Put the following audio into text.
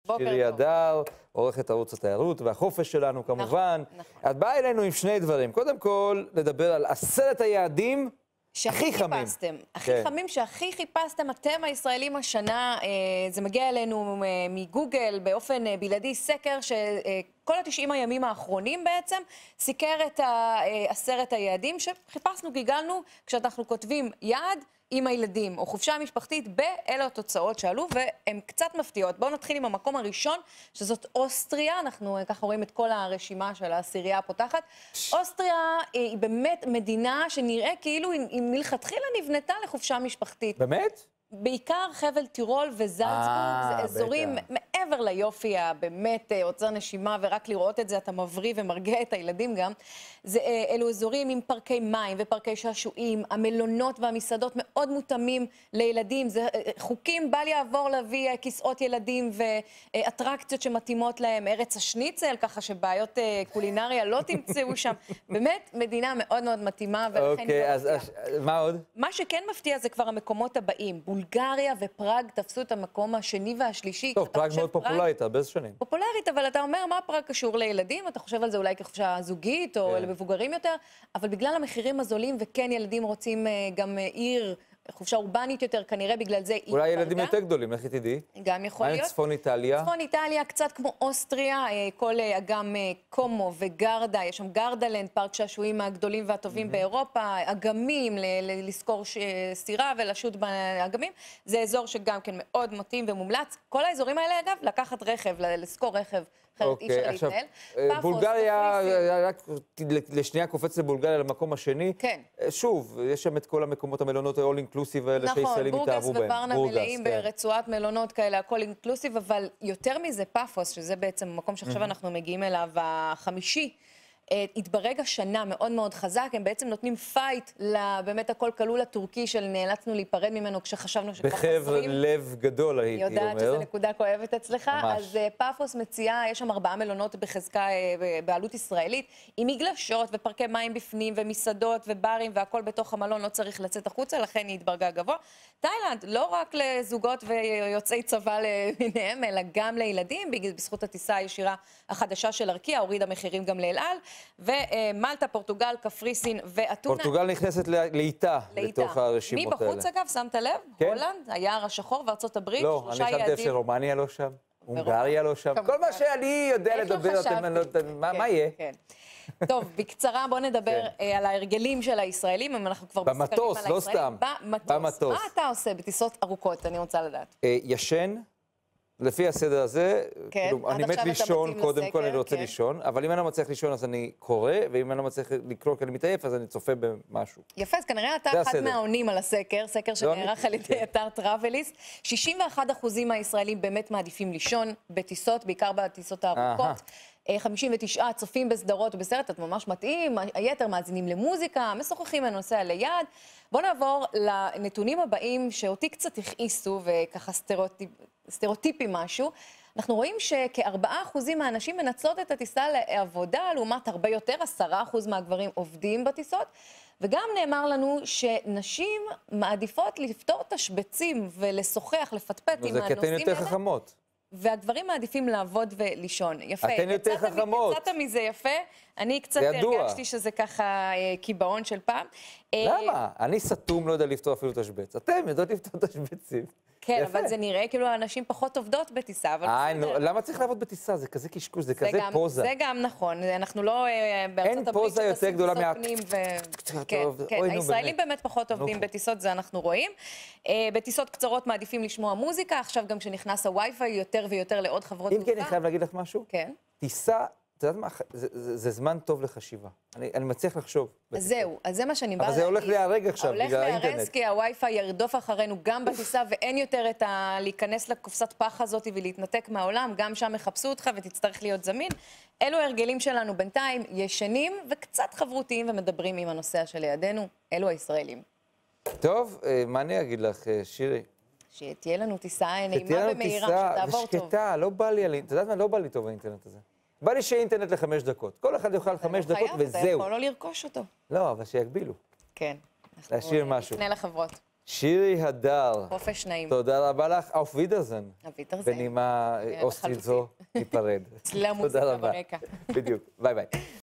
שירי הדר, עורכת ערוץ התיירות והחופש שלנו כמובן. את באה אלינו עם שני דברים. קודם כל, לדבר על 10 היעדים הכי חמים. הכי חמים שהכי חיפשתם אתם הישראלים השנה. זה מגיע אלינו מגוגל באופן בלעדי, סקר שכל ה-90 הימים האחרונים בעצם סיקר את 10 היעדים שחיפשנו, גיגלנו כשאנחנו כותבים יעד עם הילדים או חופשה משפחתית, באלה התוצאות שעלו והן קצת מפתיעות. בואו נתחיל עם המקום הראשון, שזאת אוסטריה. אנחנו ככה רואים את כל הרשימה של העשירייה הפותחת. אוסטריה היא באמת מדינה שנראה כאילו היא מלכתחילה נבנתה לחופשה משפחתית. באמת? בעיקר חבל טירול וזלצבורג, זה אזורים מעבר ליופי הבאמת עוצר נשימה, ורק לראות את זה אתה מבריא ומרגיע את הילדים גם. אלו אזורים עם פארקי מים ופארקי שעשועים, המלונות והמסעדות מאוד מותאמים לילדים, זה חוקים בל יעבור להביא כיסאות ילדים ואטרקציות שמתאימות להם, ארץ השניצל, ככה שבעיות קולינריה לא תמצאו שם. באמת מדינה מאוד מאוד מתאימה, ולכן אוקיי, אז מה עוד? מה שכן מפתיע זה כבר המקומות הבאים. בולגריה ופראג תפסו את המקום השני והשלישי. טוב, פראג מאוד פופולרית, הרבה שנים. פופולרית, אבל אתה אומר, מה פראג קשור לילדים? אתה חושב על זה אולי כחופשה זוגית או למבוגרים יותר, אבל בגלל המחירים הזולים, וכן ילדים רוצים גם עיר, חופשה אורבנית יותר, כנראה בגלל זה היא התפרדה. אולי ילדים יותר גדולים, איך תדעי? גם יכול להיות. צפון איטליה? צפון איטליה, קצת כמו אוסטריה, כל אגם קומו וגרדה, יש שם גרדלנד, פארק שעשועים מהגדולים והטובים באירופה, אגמים, לזכור סירה ולשוט באגמים. זה אזור שגם כן מאוד מתאים ומומלץ. כל האזורים האלה, אגב, לקחת רכב, לזכור רכב. אוקיי, עכשיו, בולגריה, רק לשנייה קופץ לבולגריה למקום השני. כן. שוב, יש שם את כל המקומות, המלונות ה-all-inclusive האלה שישראלים התאהבו בהם. נכון, בורגס וורנה מלאים ברצועת מלונות כאלה, הכל אינקלוסיב, אבל יותר מזה פאפוס, שזה בעצם מקום שעכשיו אנחנו מגיעים אליו, החמישי, התברג השנה מאוד מאוד חזק, הם בעצם נותנים פייט לבאמת הכל כלול הטורקי של נאלצנו להיפרד ממנו כשחשבנו שכבר חוזרים. בחבר לב גדול הייתי אומר. יודעת שזו נקודה כואבת אצלך. ממש. אז פאפוס מציעה, יש שם 4 מלונות בחזקה בעלות ישראלית, עם מגלשות ופארקי מים בפנים ומסעדות וברים והכל בתוך המלון, לא צריך לצאת החוצה, לכן היא התברגה גבוה. תאילנד, לא רק לזוגות ויוצאי צבא למיניהם, אלא גם לילדים, בזכות הטיסה הישירה החדשה של ארקיע, הורידה מחירים גם לאל על. ומלטה, פורטוגל, קפריסין ואתונה. פורטוגל נכנסת לאיטה לתוך הרשימות האלה. מבחוץ אגב, שמת לב? הולנד, היער השחור וארצות הברית. לא, אני שמתי לב שרומניה לא שם, הונגריה לא שם. כל מה שאני יודע לדבר, מה יהיה? טוב, בקצרה בוא נדבר על ההרגלים של הישראלים, אם אנחנו כבר מסתכלים על הישראלים. במטוס, לא סתם. במטוס. מה אתה עושה בטיסות ארוכות, אני רוצה לדעת? ישן. לפי הסדר הזה, אני מת לישון, קודם כל אני רוצה לישון, אבל אם אני לא מצליח לישון אז אני קורא, ואם אני לא מצליח לקרוא כי אני מתעייף, אז אני צופה במשהו. יפה, אז כנראה אתה אחד מהעונים על הסקר, סקר שנערך על ידי אתר טראבליסט. 61% מהישראלים באמת מעדיפים לישון בטיסות, בעיקר בטיסות הארוכות. 59 צופים בסדרות ובסרט, את ממש מתאים, היתר מאזינים למוזיקה, משוחחים בנושא ליד. בואו נעבור לנתונים הבאים שאותי קצת הכעיסו וככה סטריאוטיפי משהו. אנחנו רואים שכ4% מהאנשים מנצלות את הטיסה לעבודה, לעומת הרבה יותר, 10% מהגברים עובדים בטיסות, וגם נאמר לנו שנשים מעדיפות לפתור תשבצים ולשוחח, לפטפט עם הנושאים האלה. זה כי אתן יותר חכמות. והגברים מעדיפים לעבוד ולישון. יפה. אתן יותר חכמות. יצאת מזה יפה. אני קצת הרגשתי שזה ככה קיבעון של פעם. למה? אני סתום, לא יודע לפתור אפילו תשבץ. אתם יודעות לפתור תשבצים. כן, אבל זה נראה כאילו האנשים פחות עובדות בטיסה. למה צריך לעבוד בטיסה? זה כזה קשקוש, זה כזה פוזה. זה גם נכון. אנחנו לא בארצות הברית אין פוזה יותר גדולה כן, הישראלים באמת פחות עובדים בטיסות, זה אנחנו רואים. בטיסות קצרות מעדיפים לשמוע מוזיקה, עכשיו גם כשנכנס הווי-פיי יותר ויותר לעוד חברות תעופה. אם כן, אני חייב להגיד לך משהו? כן. טיסה, אתה יודעת מה, זה זמן טוב לחשיבה. אני מצליח לחשוב. אז זהו, אז זה מה שאני באה להגיד. אבל זה הולך להיהרג עכשיו בגלל האינטרנט. הולך להיהרס כי הווי-פיי ירדוף אחרינו גם בטיסה, ואין יותר את להיכנס לקופסת פח הזאת ולהתנתק מהעולם, גם שם יחפשו אותך ותצטרך להיות זמין. אלו הרגלים שלנו בינתיים, ישנים וקצת חברותיים ומדברים עם הנושא שלידינו, אלו הישראלים. טוב, מה אני אגיד לך, שירי? שתהיה לנו טיסה נעימה ומהירה, שתעבור טוב. ושקטה, לא בא לי, אתה יודעת מה? לא בא לי טוב האינטרנט הזה. בא לי שיהיה אינטרנט ל5 דקות. כל אחד יוכל 5 דקות וזהו. אתה יכול לא לרכוש אותו. לא, אבל שיגבילו. כן. להשאיר משהו. נפנה לחברות. שירי הדר. חופש נעים. תודה רבה לך. auf Wiedersehen. auf Wiedersehen. בנימה אוסטרית זו, ניפרד. צלילי המוזיקה ברקע. בדיוק. ביי ביי.